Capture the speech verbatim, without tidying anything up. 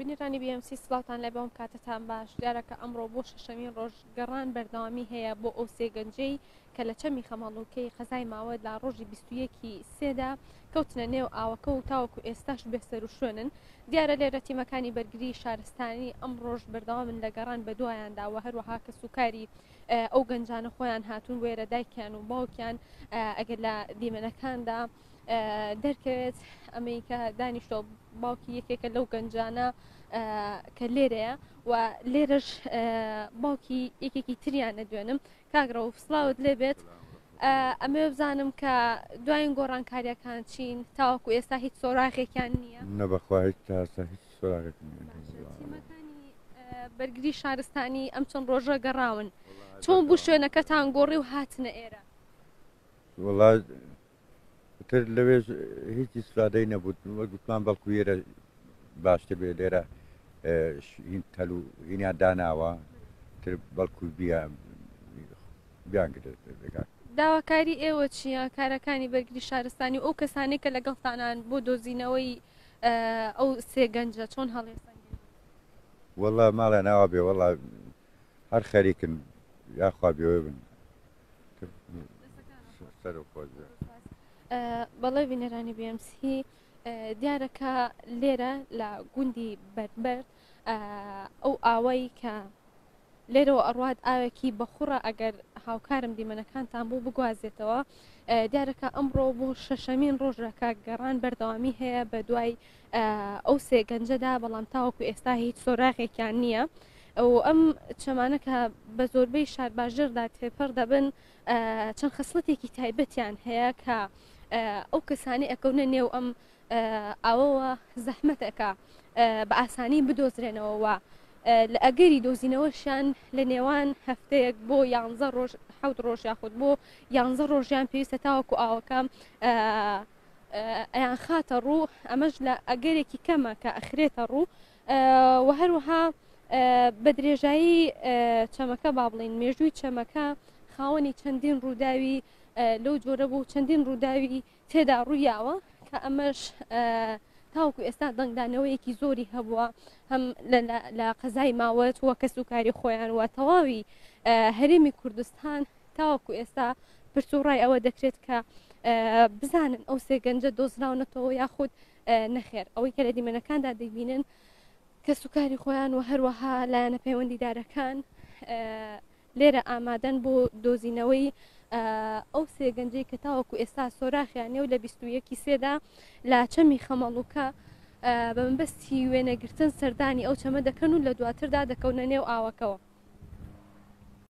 بینەرانی بی ئەم سی سڵاتان لە بەم کاتتان باش دیارەکە ئەمڕۆ بۆ شەشەمین ڕۆژ گەڕان بەردەوامی هەیە بۆ ئەو سێگەنجەی کە لە چەمی خەمەڵوکەی قەزای ماوەت لە ڕۆژی بیست و یەکی سێدا کەوتنە نێو ئاوەکە و تاوەکو ئێستاش بێسەر و شوێنن دیارە لێرە تیمەکانی بەرگری شارستانی ئەم ڕۆژ بەردەوامن لە گەڕان بە دوایانداوە هەروەها کە سوکاری ئەو گەنجانە خۆیان هاتوون وێرە دایکیان و باوکیان ئەگەر لە دیمەنەکاندا دەرکەوێت ئەمریکا دانیشتۆ باوکی یەکێکە لەو گەنجانە کە لێرەیە و لێرەش باوکی یەکێکی تریان نەدوێنم کاگرە و سڵاوت لێبێت ئەمێ بزانم کە دوایین گۆڕانکاریەکان چین تاوەکو ئێستا هیچ سۆراغێکیان نییە نەبەخوا هیچ تاسا هیچ سۆراغێک تیمەکانی بەرگری شارستانی ئەم چەند ڕۆژە گەڕاون چۆن بوو شوێنەکەتان گۆڕی و هاتنە ئێرە وڵات تر لەوێ هیچی سوادەی نەبوو وەگوتمان بەڵکو ئێرە باشتر بێ لێرە تەل و هینیان داناوە تر بەڵکو بیان گرێت داواکاری ئێوە چییە کارەکانی بەرگری شارستانی ئەو کەسانی کە لەگەڵتانان بۆ دۆزینەوەی ئەو سێگەنجە چۆن هەڵێسان وەڵا ماڵە ناوە بێ وەڵا هەر خەریکن یاخوا بێوە بن سەر و خۆش بێ بەڵێ بینەرانی بی ئەم سی دیارەکە لێرە لە گوندی بەربەر ئەو ئاوەی کە لێرەوە ئەڕوات ئاوێکی بەخوڕە ئەگەر هاوکارم دیمەنەکانتان بوو بگوازێتەوە دیارەکە ئەمڕۆ بۆ شەشەمین ڕۆژەکە گەڕان بەردەوامی هەیە بە دوای ئەو سێگەنجەدا بەڵام تاوەکو ئێستا هیچ سۆراغێکیان نییە ئەو ئەم چەمانەکە بە زۆربەی شارباژێردا تێپەر دەبن چەند خەسڵەتێکی تایبەتیان هەیە کە ئەو کەسانی ئەکەونە نێو ئەم ئەوەوە زەحمەتەکە بە ئاسانی بدۆزرێنەوە لە ئەگەری دۆزینەوەشیان لە نێوان هەفتەیەک بۆ یانزە ڕۆژ حەوت ڕۆژ یاخود بۆ یانزە ڕۆژیان پێویستە تاوەکو ئاوەکە ئەیان خاتە ڕوو ئەمەش لە ئەگەرێکی کەمە کە ئەخرێتە ڕوو و هەروەها بە درێژایی چەمەکە با بڵین مێژووی چەمەکە خاوەنی چەندین ڕووداوی لەو جۆرە بوو چەندین ڕووداوی تێدا ڕوویاوە کە ئەمەش تاوەکو ئێستا دەنگدانەوەیەکی زۆری هەبووە هەم لە قەزای ماوەت وە کە سوکاری خۆیان وە تەواوی هەرێمی کوردستان تاوەکو ئێستا پرسوڕای ئەوە دەکرێت کە بزانن ئەو سێگەنجە دۆزراونەتەوە یاخود نەخێر ئەوەی کە لە دیمەنەکاندا دەبینن کە سوکاری خۆیان و هەروەها لایەنە پەیوەندیدارەکان لێرە ئامادەن بۆ دۆزینەوەی ئەو سێگەنجەی کە تاوەکو ئێستا سۆراخیانێ و لە بیست و یەکی سێدا لا چەمی خەمەڵوکە بە مەبەستی وێنەگرتن سەردانی ئەو چەمە دەکەن و لە دواتردا دەکەونە نێو ئاوەکەوە